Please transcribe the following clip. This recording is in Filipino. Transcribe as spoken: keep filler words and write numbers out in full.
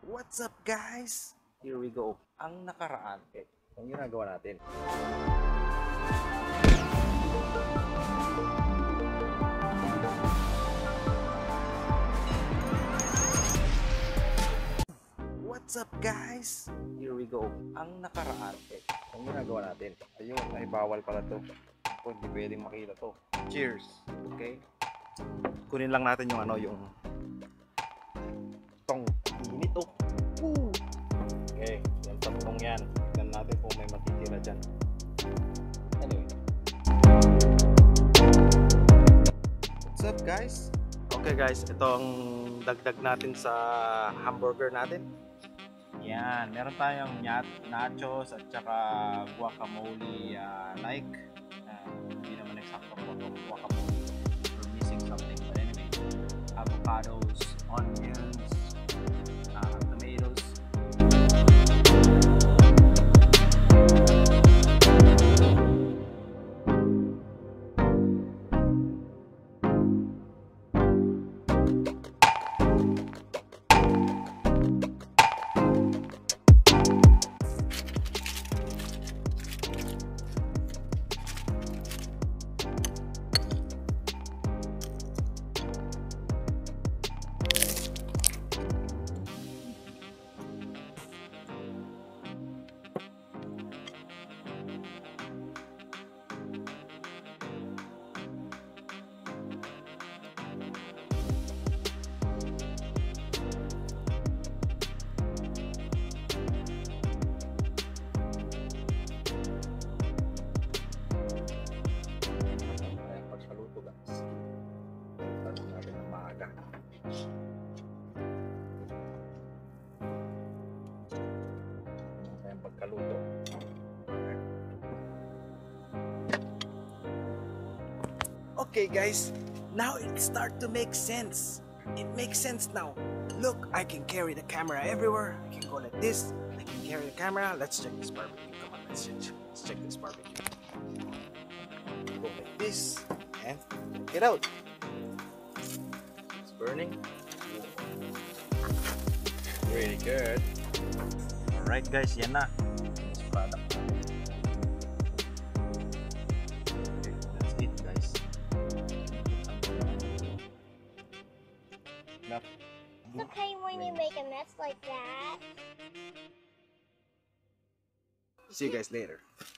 What's up guys? Here we go. Ang nakaraan, eh, ang ginagawa natin. What's up guys? Here we go. Ang nakaraan, eh, ang ginagawa natin. Ayun, ay bawal pala to. Ako, hindi pwedeng makita to. Cheers! Okay? Kunin lang natin yung ano, yung tong init oh. Woo! Okay, yung tatlong yan. Tignan natin kung may matitira dyan. Anyway. What's up guys? Okay guys, ito ang dagdag natin sa hamburger natin. Yan, meron tayong nachos at saka guacamole uh, like. Uh, hindi naman eksakto po itong guacamole. We're missing something. But anyway, avocados, onions, uh, tomatoes. Pagkaluto. Okay guys, now it start to make sense. It makes sense now. Look, I can carry the camera everywhere. I can go like this. I can carry the camera. Let's check this barbecue. Come on, let's check, let's check this barbecue. Go like this and get out. It's burning. Really good. Alright guys, yan na. This product. Okay, that's it guys. It's okay when you make a mess like that. See you guys later.